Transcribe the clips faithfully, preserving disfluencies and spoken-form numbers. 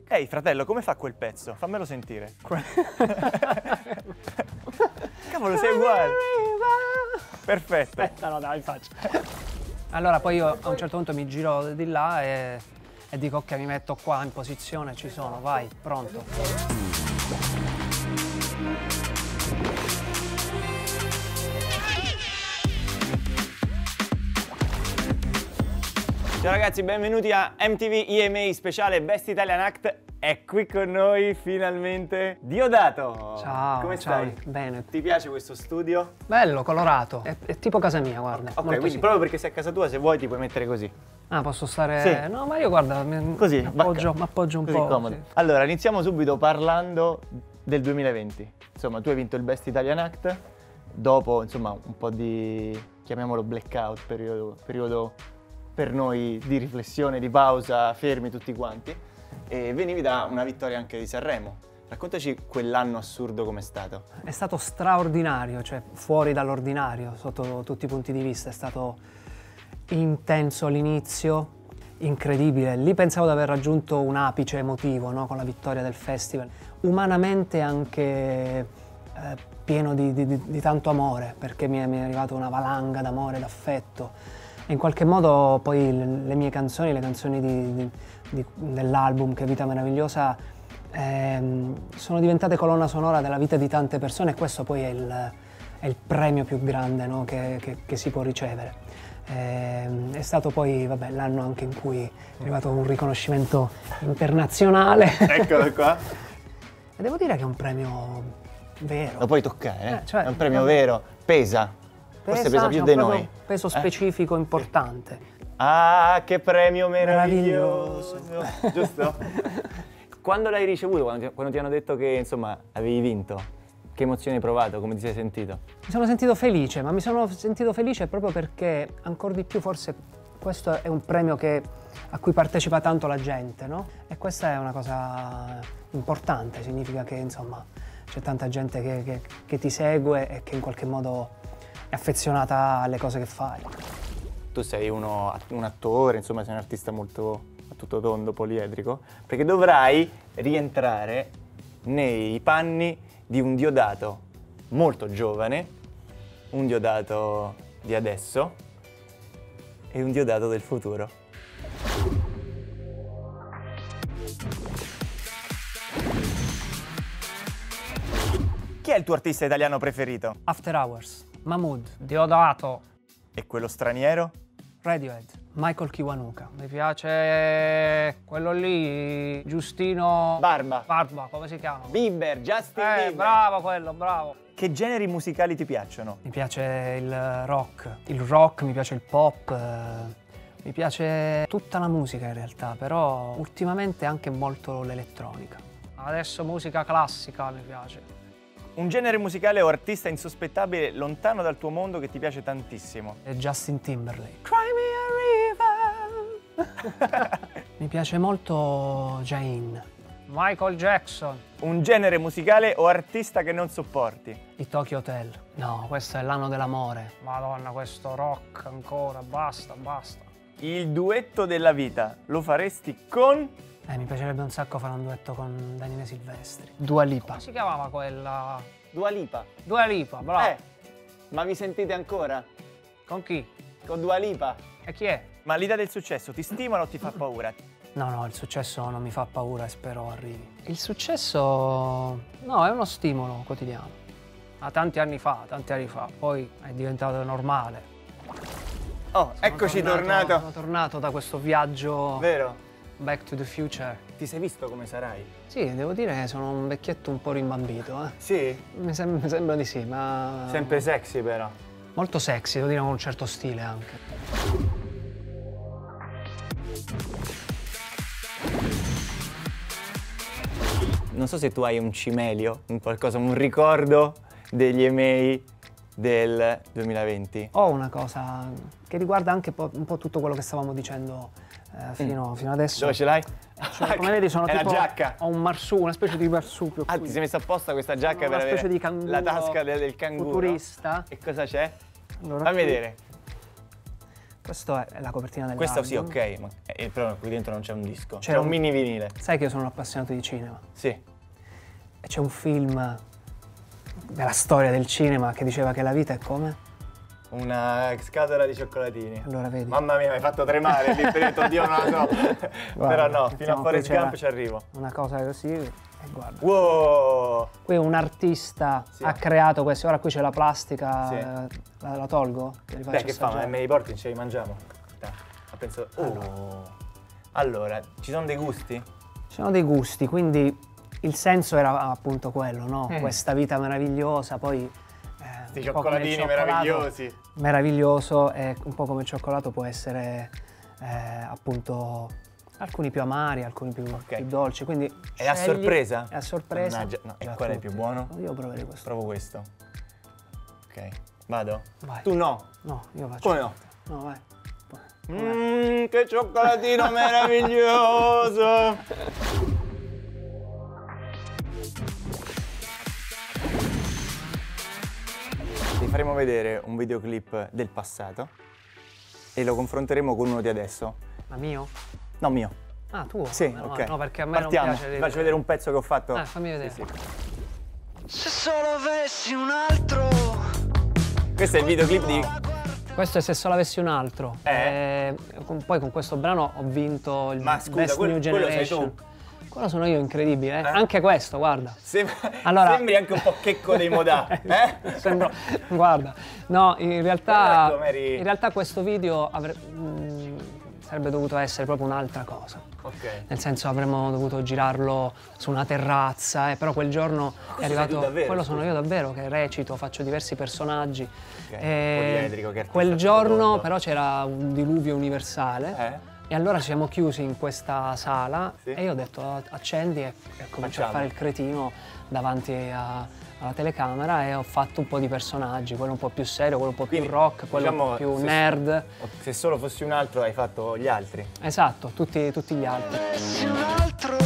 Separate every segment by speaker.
Speaker 1: Ehi fratello, come fa quel pezzo? Fammelo sentire. Cavolo, sei uguale. Perfetto.
Speaker 2: Aspetta, no, dai, faccio. Allora poi io a un certo punto mi giro di là e, e dico ok, mi metto qua in posizione, ci sono, vai, pronto.
Speaker 1: Ciao ragazzi, benvenuti a M T V E M A speciale Best Italian Act. È qui con noi finalmente Diodato.
Speaker 2: Ciao,
Speaker 1: come
Speaker 2: ciao,
Speaker 1: stai?
Speaker 2: bene.
Speaker 1: Ti piace questo studio?
Speaker 2: Bello, colorato, è, è tipo casa mia, guarda.
Speaker 1: Ok,
Speaker 2: molto
Speaker 1: quindi
Speaker 2: sì.
Speaker 1: proprio perché sei a casa tua, se vuoi ti puoi mettere così.
Speaker 2: Ah, posso stare...
Speaker 1: Sì.
Speaker 2: No, ma io guarda, mi
Speaker 1: Così,
Speaker 2: mi appoggio, mi appoggio un
Speaker 1: così
Speaker 2: po'.
Speaker 1: comodo.
Speaker 2: Sì.
Speaker 1: Allora, iniziamo subito parlando del duemilaventi. Insomma, tu hai vinto il Best Italian Act dopo, insomma, un po' di, chiamiamolo blackout, periodo, periodo per noi di riflessione, di pausa, fermi tutti quanti, e venivi da una vittoria anche di Sanremo. Raccontaci quell'anno assurdo com'è stato.
Speaker 2: È stato straordinario, cioè fuori dall'ordinario sotto tutti i punti di vista. È stato intenso all'inizio, incredibile. Lì pensavo di aver raggiunto un apice emotivo, no? Con la vittoria del festival. Umanamente anche eh, pieno di, di, di tanto amore, perché mi è, mi è arrivata una valanga d'amore, d'affetto. E in qualche modo poi le, le mie canzoni, le canzoni di, di, di, dell'album Che Vita Meravigliosa ehm, sono diventate colonna sonora della vita di tante persone, e questo poi è il, è il premio più grande, no? che, che, che si può ricevere. Ehm, è stato poi vabbè, l'anno anche in cui è arrivato un riconoscimento internazionale.
Speaker 1: Eccolo qua.
Speaker 2: E devo dire che è un premio vero.
Speaker 1: Lo puoi toccare, eh?
Speaker 2: Eh, cioè,
Speaker 1: è un premio
Speaker 2: vabbè.
Speaker 1: vero, pesa. Forse pesa più
Speaker 2: c'è
Speaker 1: di
Speaker 2: un
Speaker 1: noi.
Speaker 2: peso specifico
Speaker 1: Eh?
Speaker 2: importante.
Speaker 1: Ah, che premio meraviglioso!
Speaker 2: Meraviglioso.
Speaker 1: Giusto? Quando l'hai ricevuto, quando ti, quando ti hanno detto che insomma avevi vinto, che emozioni hai provato, come ti sei sentito?
Speaker 2: Mi sono sentito felice, ma mi sono sentito felice proprio perché ancora di più forse questo è un premio che, a cui partecipa tanto la gente, no? E questa è una cosa importante, significa che insomma c'è tanta gente che, che, che ti segue e che in qualche modo è affezionata alle cose che fai.
Speaker 1: Tu sei uno, un attore, insomma sei un artista molto a tutto tondo, poliedrico, perché dovrai rientrare nei panni di un Diodato molto giovane, un Diodato di adesso e un Diodato del futuro. Chi è il tuo artista italiano preferito?
Speaker 2: After Hours, Mahmood, Diodato,
Speaker 1: E quello straniero?
Speaker 2: Radiohead, Michael Kiwanuka. Mi piace quello lì, Giustino...
Speaker 1: Barba.
Speaker 2: Barba, come si chiama?
Speaker 1: Bieber, Justin
Speaker 2: Eh,
Speaker 1: Bieber.
Speaker 2: bravo quello, bravo.
Speaker 1: Che generi musicali ti piacciono?
Speaker 2: Mi piace il rock, il rock, mi piace il pop, eh, mi piace tutta la musica in realtà, però ultimamente anche molto l'elettronica. Adesso musica classica mi piace.
Speaker 1: Un genere musicale o artista insospettabile lontano dal tuo mondo che ti piace tantissimo?
Speaker 2: È Justin Timberlake. Cry me a river. Mi piace molto Jain. Michael Jackson.
Speaker 1: Un genere musicale o artista che non sopporti?
Speaker 2: I Tokyo Hotel. No, questo è l'anno dell'amore. Madonna, questo rock ancora, basta, basta.
Speaker 1: Il duetto della vita lo faresti con?
Speaker 2: Eh, mi piacerebbe un sacco fare un duetto con Daniele Silvestri. Dua Lipa. Come si chiamava quella?
Speaker 1: Dua Lipa.
Speaker 2: Dua Lipa, bravo.
Speaker 1: Eh, ma vi sentite ancora?
Speaker 2: Con chi?
Speaker 1: Con Dua Lipa?
Speaker 2: E chi è?
Speaker 1: Ma l'idea del successo ti stimola o ti fa paura?
Speaker 2: No, no, il successo non mi fa paura e spero arrivi. Il successo, no, è uno stimolo quotidiano. Ma tanti anni fa, tanti anni fa, poi è diventato normale.
Speaker 1: Oh, eccoci tornato.
Speaker 2: Sono tornato da questo viaggio
Speaker 1: Vero?
Speaker 2: Back to the Future.
Speaker 1: Ti sei visto come sarai?
Speaker 2: Sì, devo dire che sono un vecchietto un po' rimbambito, eh.
Speaker 1: Sì?
Speaker 2: Mi, sem- mi sembra di sì, ma...
Speaker 1: Sempre sexy però.
Speaker 2: Molto sexy, devo dire, con un certo stile anche.
Speaker 1: Non so se tu hai un cimelio, un qualcosa, un ricordo degli E M A del duemilaventi.
Speaker 2: Ho una cosa che riguarda anche po- un po' tutto quello che stavamo dicendo eh, fino, fino adesso.
Speaker 1: Dove ce l'hai?
Speaker 2: Cioè, come vedi sono
Speaker 1: È
Speaker 2: tipo...
Speaker 1: la giacca.
Speaker 2: Ho un marsupio, una specie di marsupio
Speaker 1: Ah,
Speaker 2: qui.
Speaker 1: ti sei messo apposta questa giacca
Speaker 2: Una
Speaker 1: per
Speaker 2: specie
Speaker 1: avere
Speaker 2: di canguro
Speaker 1: la tasca del, del canguro?
Speaker 2: futurista.
Speaker 1: E cosa c'è?
Speaker 2: Allora,
Speaker 1: Fammi
Speaker 2: qui-
Speaker 1: vedere.
Speaker 2: Questa è la copertina dell'album.
Speaker 1: Questa sì, ok, ma eh, però qui dentro non c'è un disco, c'è
Speaker 2: C'è
Speaker 1: un,
Speaker 2: un-
Speaker 1: mini vinile.
Speaker 2: Sai che io sono un appassionato di cinema.
Speaker 1: Sì.
Speaker 2: E c'è un film della storia del cinema che diceva che la vita è come?
Speaker 1: Una scatola di cioccolatini.
Speaker 2: Allora vedi.
Speaker 1: Mamma mia, mi hai fatto tremare lì dentro, oddio non la so. Però no, fino a
Speaker 2: mettiamo
Speaker 1: Forrest
Speaker 2: qui,
Speaker 1: Gump
Speaker 2: c'era
Speaker 1: ci arrivo.
Speaker 2: Una cosa così e guarda.
Speaker 1: Wow!
Speaker 2: Qui un artista
Speaker 1: Sì.
Speaker 2: ha creato questo, ora qui c'è la plastica,
Speaker 1: Sì.
Speaker 2: eh, la, la tolgo? Te li faccio
Speaker 1: Beh, che fa?
Speaker 2: assaggiare.
Speaker 1: Me li porti, ce li mangiamo? Dai, ho pensato... Oh! Allora, ci sono dei gusti?
Speaker 2: Ci sono dei gusti, quindi il senso era appunto quello, no?
Speaker 1: Mm.
Speaker 2: Questa vita meravigliosa, poi...
Speaker 1: Questi cioccolatini meravigliosi.
Speaker 2: Meraviglioso e un po' come il cioccolato può essere eh, appunto alcuni più amari, alcuni più,
Speaker 1: Ok.
Speaker 2: più dolci, quindi
Speaker 1: È a
Speaker 2: scegli-
Speaker 1: sorpresa?
Speaker 2: È a sorpresa.
Speaker 1: Mannaggia, no, e
Speaker 2: Io a
Speaker 1: qual è il
Speaker 2: tutti.
Speaker 1: più buono?
Speaker 2: Io proverei questo.
Speaker 1: Provo questo. Ok, vado?
Speaker 2: Vai.
Speaker 1: Tu no?
Speaker 2: No, io faccio.
Speaker 1: Come no?
Speaker 2: No, vai.
Speaker 1: Mmm, che cioccolatino meraviglioso! Ti faremo vedere un videoclip del passato e lo confronteremo con uno di adesso.
Speaker 2: Ma mio?
Speaker 1: No, mio.
Speaker 2: Ah, tuo?
Speaker 1: Sì,
Speaker 2: Meno
Speaker 1: ok.
Speaker 2: male. No, perché a me
Speaker 1: Partiamo.
Speaker 2: non piace.
Speaker 1: Ti faccio vedere un pezzo che ho fatto.
Speaker 2: Eh, fammi vedere.
Speaker 1: Sì, sì.
Speaker 3: Se solo avessi un altro.
Speaker 1: Questo è il videoclip di...
Speaker 2: Questo è Se solo avessi un altro.
Speaker 1: Eh?
Speaker 2: E con- poi con questo brano ho vinto il
Speaker 1: Ma scusa,
Speaker 2: Best
Speaker 1: quello-
Speaker 2: New
Speaker 1: quello sei
Speaker 2: Generation.
Speaker 1: tu?
Speaker 2: Quello sono io, incredibile. Eh?
Speaker 1: Eh?
Speaker 2: Anche questo, guarda.
Speaker 1: Sem-
Speaker 2: Allora-
Speaker 1: Sembri anche un po' Checco dei Modà, eh?
Speaker 2: Sembro, guarda, no, in realtà,
Speaker 1: Ecco, Mary.
Speaker 2: in realtà questo video avre- mh, sarebbe dovuto essere proprio un'altra cosa.
Speaker 1: Ok.
Speaker 2: Nel senso avremmo dovuto girarlo su una terrazza, eh, però quel giorno è
Speaker 1: sei
Speaker 2: arrivato.
Speaker 1: tu davvero,
Speaker 2: quello
Speaker 1: scusa?
Speaker 2: sono io davvero che recito, faccio diversi personaggi.
Speaker 1: Ok,
Speaker 2: E
Speaker 1: poliedrico, che artista
Speaker 2: quel
Speaker 1: tutto
Speaker 2: giorno
Speaker 1: tondo.
Speaker 2: però c'era un diluvio universale.
Speaker 1: Eh?
Speaker 2: E allora ci siamo chiusi in questa sala
Speaker 1: Sì.
Speaker 2: e io ho detto accendi e, e comincio
Speaker 1: Facciamo.
Speaker 2: a fare il cretino davanti a- alla telecamera e ho fatto un po' di personaggi, quello un po' più serio, quello un po'
Speaker 1: Quindi,
Speaker 2: più rock, quello
Speaker 1: diciamo,
Speaker 2: un po' più
Speaker 1: se-
Speaker 2: nerd.
Speaker 1: Se solo fossi un altro hai fatto gli altri.
Speaker 2: Esatto, tutti, tutti gli altri.
Speaker 3: Avessi un altro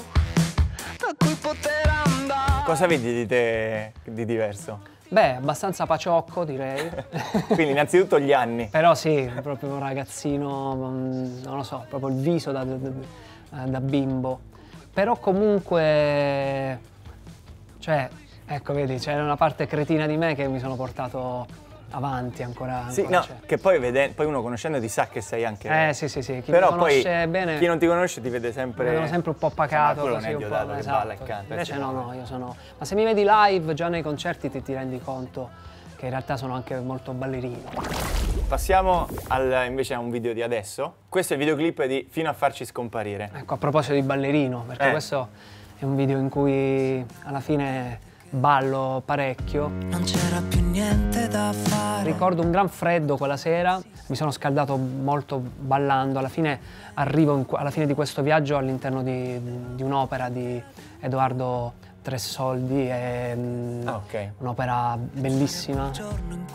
Speaker 3: da cui poter andare.
Speaker 1: Cosa vedi di te di diverso?
Speaker 2: Beh, abbastanza paciocco direi.
Speaker 1: Quindi innanzitutto gli anni.
Speaker 2: Però sì, proprio un ragazzino, mm, non lo so, proprio il viso da, da- da- da bimbo. Però comunque, cioè, ecco vedi, c'è una parte cretina di me che mi sono portato avanti ancora.
Speaker 1: Sì,
Speaker 2: ancora
Speaker 1: no,
Speaker 2: c'è.
Speaker 1: che poi, vede- poi uno conoscendoti sa che sei anche...
Speaker 2: Eh sì sì sì, chi
Speaker 1: Però
Speaker 2: mi conosce
Speaker 1: poi
Speaker 2: bene
Speaker 1: chi non ti conosce ti vede
Speaker 2: mi
Speaker 1: sempre...
Speaker 2: vedono sempre un po' pacato,
Speaker 1: Quello
Speaker 2: così
Speaker 1: non è
Speaker 2: un po',
Speaker 1: Diodato che
Speaker 2: esatto.
Speaker 1: balla e canta.
Speaker 2: Invece
Speaker 1: sì.
Speaker 2: no, no, io sono... Ma se mi vedi live già nei concerti ti, ti rendi conto che in realtà sono anche molto ballerino.
Speaker 1: Passiamo al- invece a un video di adesso. Questo è il videoclip di Fino a farci scomparire.
Speaker 2: Ecco, a proposito di ballerino, perché
Speaker 1: Eh.
Speaker 2: questo è un video in cui alla fine ballo parecchio.
Speaker 3: Non c'era più niente da fare.
Speaker 2: Ricordo un gran freddo quella sera, mi sono scaldato molto ballando, alla fine arrivo in- alla fine di questo viaggio all'interno di, di un'opera di Edoardo Tressoldi, è mm,
Speaker 1: Ah, ok.
Speaker 2: un'opera bellissima.
Speaker 3: Il giorno in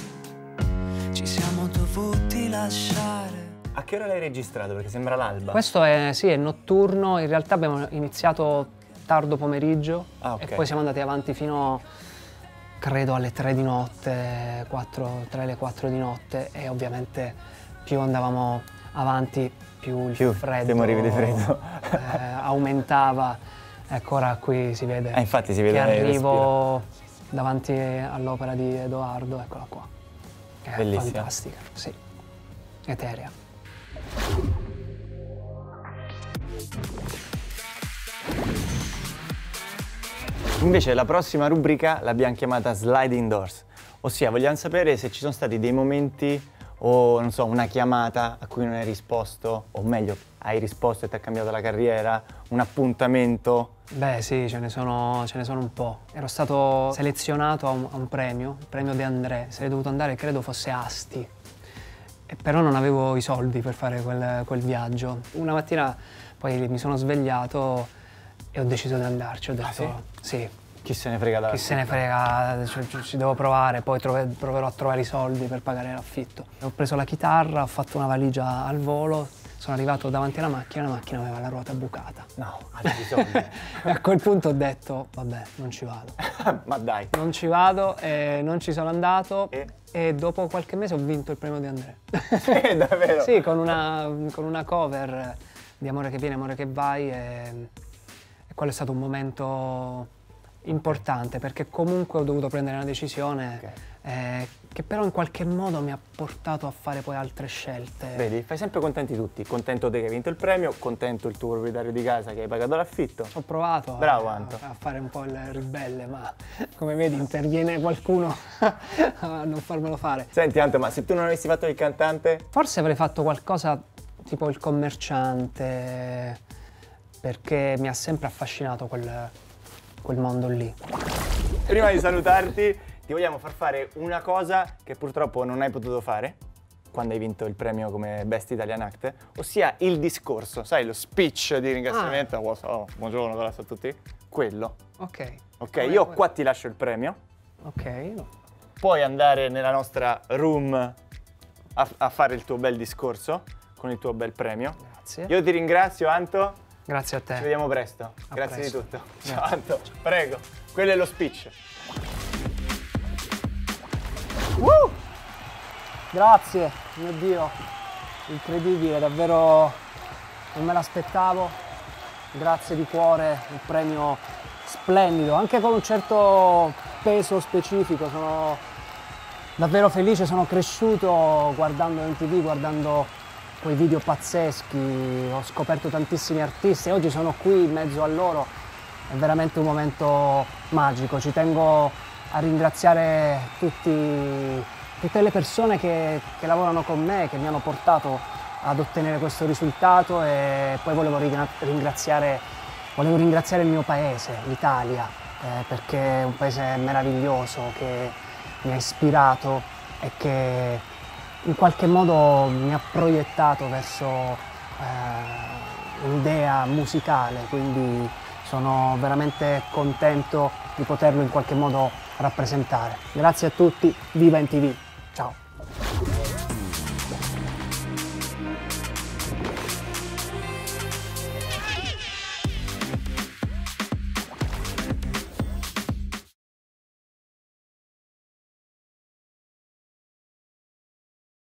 Speaker 3: cui ci siamo dovuti lasciare.
Speaker 1: A che ora l'hai registrato? Perché sembra l'alba.
Speaker 2: Questo è, sì, è notturno, in realtà abbiamo iniziato tardo pomeriggio
Speaker 1: Ah, ok.
Speaker 2: e poi siamo andati avanti fino, credo, alle tre di notte, quattro, tre alle quattro di notte e ovviamente più andavamo avanti più il
Speaker 1: Più
Speaker 2: freddo
Speaker 1: ti morivi di freddo.
Speaker 2: eh, aumentava. Ecco, ora qui si vede
Speaker 1: Eh, infatti si vede
Speaker 2: che
Speaker 1: il
Speaker 2: arrivo davanti all'opera di Edoardo, eccola qua. Che è
Speaker 1: Bellissima.
Speaker 2: fantastica, sì, eterea.
Speaker 1: Invece la prossima rubrica l'abbiamo chiamata Sliding Doors, ossia vogliamo sapere se ci sono stati dei momenti o non so, una chiamata a cui non hai risposto, o meglio, hai risposto e ti ha cambiato la carriera, un appuntamento.
Speaker 2: Beh sì, ce ne sono, ce ne sono un po'. Ero stato selezionato a un, a un premio, il premio De André, sarei dovuto andare, credo fosse Asti, e però non avevo i soldi per fare quel, quel viaggio. Una mattina poi mi sono svegliato e ho deciso di andarci, ho detto
Speaker 1: Ah,
Speaker 2: sì,
Speaker 1: Chi se ne frega dalla
Speaker 2: chi se ne frega, cioè, ci- ci devo provare, poi trove- proverò a trovare i soldi per pagare l'affitto. Ho preso la chitarra, ho fatto una valigia al volo, sono arrivato davanti alla macchina, la macchina aveva la ruota bucata.
Speaker 1: No, altri soldi.
Speaker 2: E a quel punto ho detto, vabbè, non ci vado.
Speaker 1: Ma dai.
Speaker 2: Non ci vado, e non ci sono andato
Speaker 1: E?
Speaker 2: e dopo qualche mese ho vinto il premio di Andrea.
Speaker 1: Sì, davvero?
Speaker 2: Sì, con una, con una cover di Amore che viene, Amore che vai, e, e quello è stato un momento importante, perché comunque ho dovuto prendere una decisione,
Speaker 1: Okay.
Speaker 2: eh, che però in qualche modo mi ha portato a fare poi altre scelte.
Speaker 1: Vedi, fai sempre contenti tutti. Contento te che hai vinto il premio, contento il tuo proprietario di casa che hai pagato l'affitto.
Speaker 2: Ho provato
Speaker 1: Bravo,
Speaker 2: a,
Speaker 1: Anto.
Speaker 2: a fare un po' il ribelle, ma come vedi interviene qualcuno a non farmelo fare.
Speaker 1: Senti Anto, ma se tu non avessi fatto il cantante?
Speaker 2: Forse avrei fatto qualcosa tipo il commerciante, perché mi ha sempre affascinato quel, quel mondo lì.
Speaker 1: Prima di salutarti, ti vogliamo far fare una cosa che purtroppo non hai potuto fare quando hai vinto il premio come Best Italian Act, ossia il discorso, sai, lo speech di ringraziamento.
Speaker 2: Ah.
Speaker 1: Oh, oh, buongiorno, grazie a tutti. Quello.
Speaker 2: Ok.
Speaker 1: Ok,
Speaker 2: Come-
Speaker 1: io qua ti lascio il premio.
Speaker 2: Ok, no.
Speaker 1: Puoi andare nella nostra room a, a fare il tuo bel discorso con il tuo bel premio.
Speaker 2: Grazie.
Speaker 1: Io ti ringrazio, Anto.
Speaker 2: Grazie a
Speaker 1: Ci
Speaker 2: te.
Speaker 1: vediamo presto.
Speaker 2: A
Speaker 1: Grazie
Speaker 2: presto.
Speaker 1: di tutto. Ciao Anto. Prego. Quello è lo speech.
Speaker 2: Uh! Grazie, mio Dio, incredibile, davvero non me l'aspettavo. Grazie di cuore, un premio splendido, anche con un certo peso specifico. Sono davvero felice, sono cresciuto guardando M T V, guardando quei video pazzeschi, ho scoperto tantissimi artisti e oggi sono qui in mezzo a loro. È veramente un momento magico, ci tengo a ringraziare tutti, tutte le persone che, che lavorano con me, che mi hanno portato ad ottenere questo risultato, e poi volevo ringraziare, volevo ringraziare il mio paese, l'Italia, eh, perché è un paese meraviglioso che mi ha ispirato e che in qualche modo mi ha proiettato verso eh, un'idea musicale, quindi sono veramente contento di poterlo in qualche modo rappresentare. Grazie a tutti, viva M T V, ciao!